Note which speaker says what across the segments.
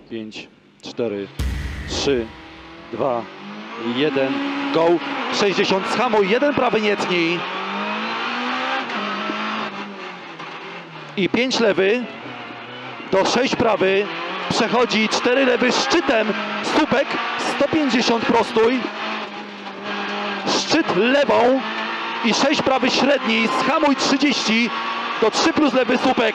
Speaker 1: 5, 4, 3, 2, 1, go. 60, schamuj, 1 prawy, nie tnij. I 5 lewy, do 6 prawy, przechodzi 4 lewy szczytem, słupek, 150 prostój, szczyt lewą i 6 prawy średni, schamuj 30, do 3 plus lewy słupek.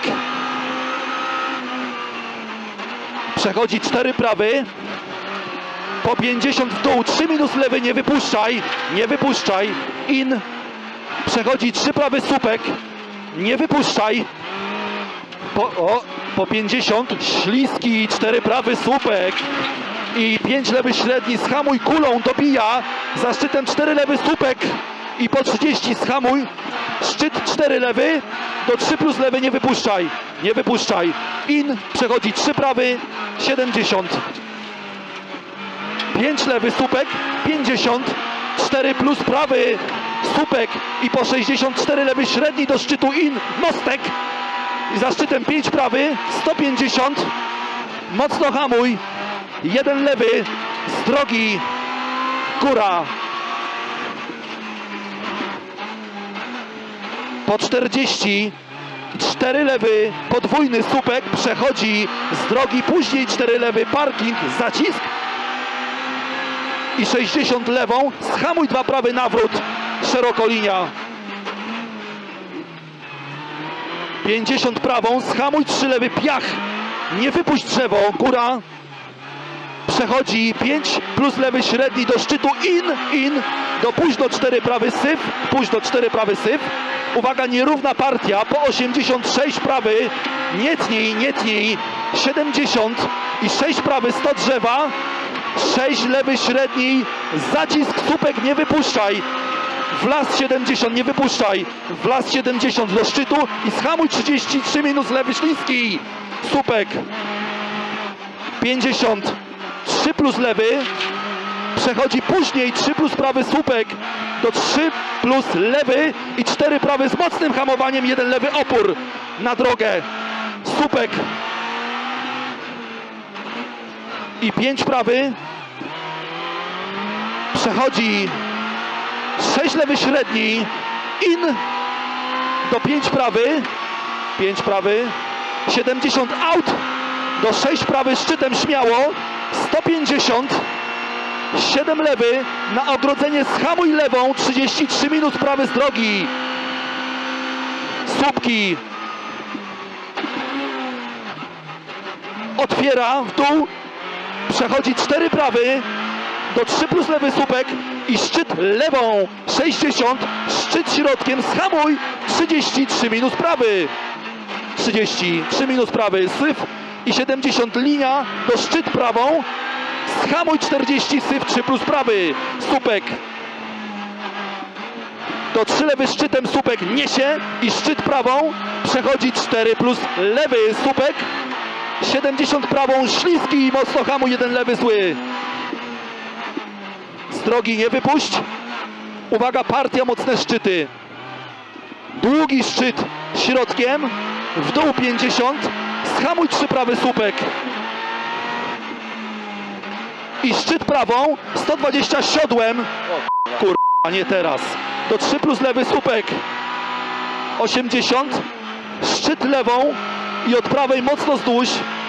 Speaker 1: Przechodzi 4 prawy, po 50 w dół, 3 minus lewy, nie wypuszczaj, nie wypuszczaj, in, przechodzi 3 prawy słupek, nie wypuszczaj, po 50, śliski, 4 prawy słupek i 5 lewy średni, schamuj kulą, dobija, za szczytem 4 lewy słupek i po 30 schamuj, szczyt 4 lewy, do 3 plus lewy, nie wypuszczaj, nie wypuszczaj, in, przechodzi 3 prawy, 70, 5 lewy słupek, 50, 4 plus prawy słupek i po 64 lewy średni do szczytu, in, mostek i za szczytem 5 prawy, 150, mocno hamuj, 1 lewy z drogi, góra. Po 40, 4 lewy, podwójny słupek, przechodzi z drogi, później 4 lewy, parking, zacisk i 60 lewą, schamuj 2 prawy, nawrót, szeroko linia. 50 prawą, schamuj 3 lewy, piach, nie wypuść drzewo, góra. Przechodzi 5 plus lewy średni do szczytu, in, do pójdź do 4 prawy syf, pójdź do 4 prawy syf. Uwaga, nierówna partia, po 86 prawy, nie tnij, 70 i 6 prawy, 100 drzewa, 6 lewy średni, zacisk, słupek, nie wypuszczaj. W las 70, nie wypuszczaj, w las 70 do szczytu i schamuj 33 minus lewy śliski, słupek, 50, 3 plus lewy, przechodzi później 3 plus prawy słupek do 3 plus lewy i 4 prawy z mocnym hamowaniem, 1 lewy opór na drogę, słupek i 5 prawy, przechodzi 6 lewy średni, in, do 5 prawy, 70 out, do 6 prawy szczytem śmiało, 150, 7 lewy, na ogrodzenie schamuj lewą, 33 minus prawy z drogi, słupki, otwiera w dół, przechodzi 4 prawy, do 3 plus lewy słupek i szczyt lewą 60, szczyt środkiem, schamuj 33 minus prawy, 33 minus prawy, syf i 70 linia do szczyt prawą, schamuj 40, syf 3 plus prawy, słupek do 3 lewy szczytem, słupek niesie i szczyt prawą, przechodzi 4 plus lewy słupek, 70 prawą, śliski i mocno hamuj, 1 lewy zły. Z drogi nie wypuść. Uwaga, partia, mocne szczyty. Długi szczyt środkiem, w dół 50, schamuj 3 prawy słupek. I szczyt prawą, 120 siodłem. Kurwa, nie teraz. Do 3 plus lewy słupek. 80, szczyt lewą i od prawej mocno zdłuź.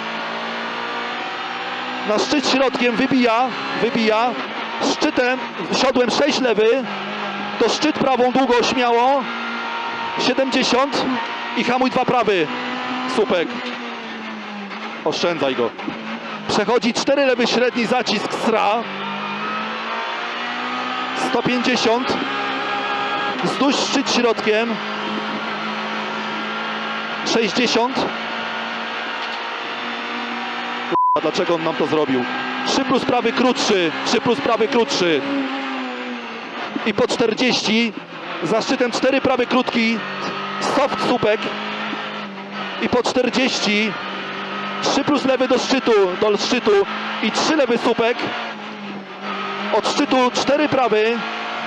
Speaker 1: Na szczyt środkiem wybija. Szczytem, siodłem 6 lewy, to szczyt prawą długo, śmiało, 70 i hamuj 2 prawy, słupek, oszczędzaj go. Przechodzi 4 lewy średni, zacisk, sra, 150, zdłuź szczyt środkiem, 60, dlaczego on nam to zrobił? 3 plus prawy krótszy, 3 plus prawy krótszy i po 40 za szczytem 4 prawy krótki, soft słupek i po 40 3 plus lewy do szczytu i 3 lewy słupek, od szczytu 4 prawy,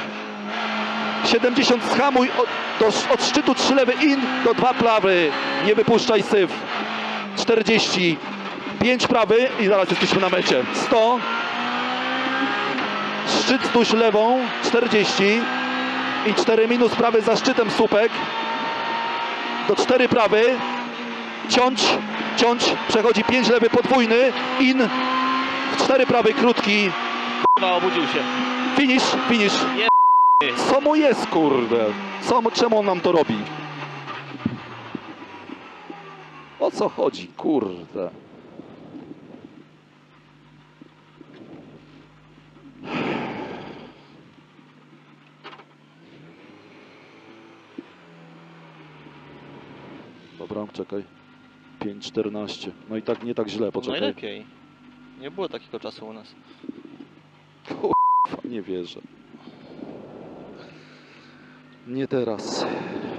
Speaker 1: 70 schamuj, od szczytu 3 lewy in do 2 prawy, nie wypuszczaj syf, 40, 5 prawy i zaraz jesteśmy na mecie. 100. Szczyt wzdłuż lewą 40 i 4 minus prawy za szczytem słupek. Do 4 prawy. Ciąć, przechodzi 5 lewy podwójny, in, 4 prawy krótki,
Speaker 2: Kurwa, obudził się.
Speaker 1: finish. Co mu jest, kurde? Czemu on nam to robi? O co chodzi, kurde? Dobra, czekaj. 5:14. No i tak nie tak źle, poczekaj.
Speaker 2: Najlepiej. Nie było takiego czasu u nas.
Speaker 1: Kurwa, nie wierzę. Nie teraz.